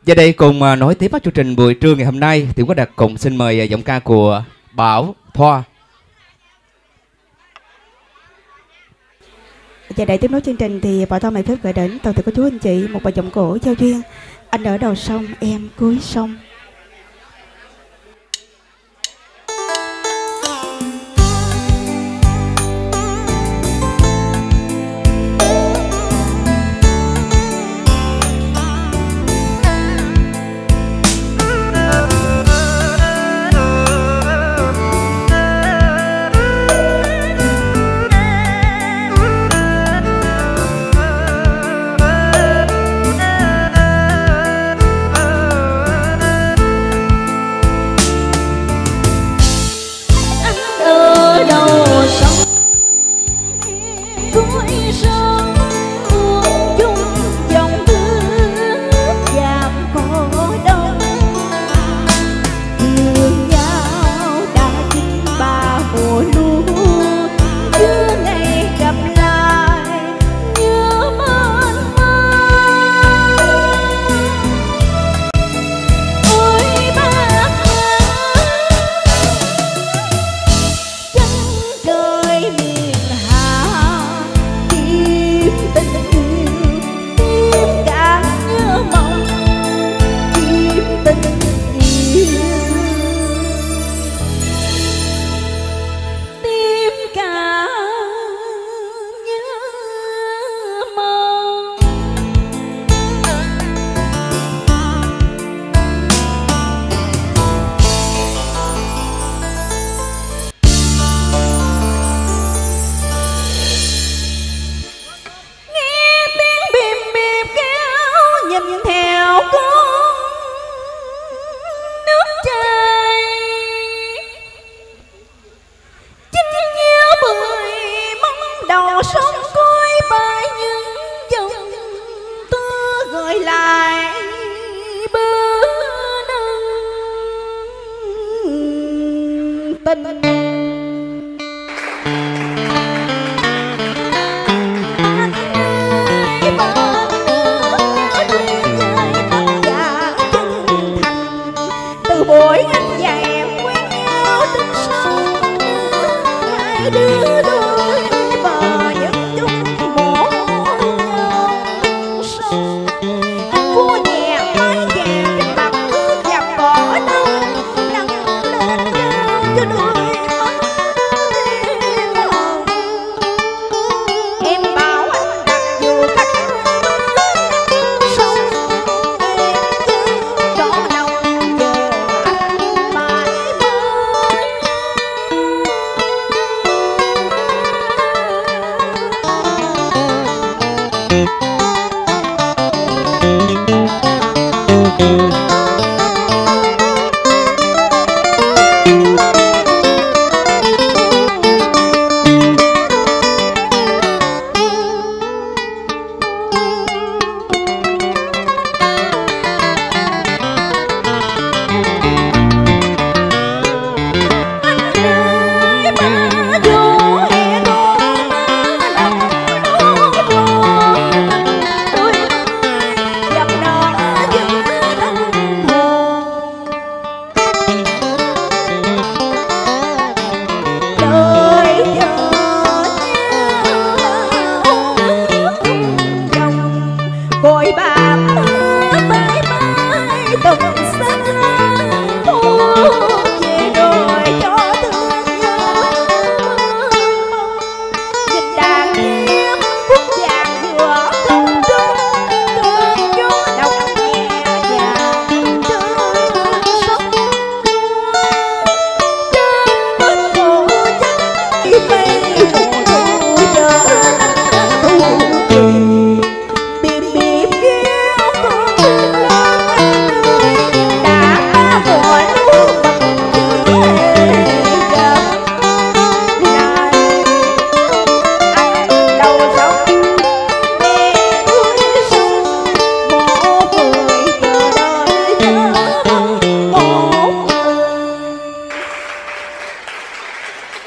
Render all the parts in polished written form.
Giờ đây cùng nối tiếp các chương trình buổi trưa ngày hôm nay thì có đặt cùng xin mời giọng ca của Bảo Thoa. Giờ đây tiếp nối chương trình thì Bảo Thoa mời phép gửi đến toàn thể cô chú anh chị một bài giọng cổ giao duyên Anh ở đầu sông em cuối sông.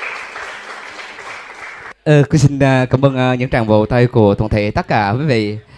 Tôi xin cảm ơn những tràng vỗ tay của toàn thể tất cả quý vị.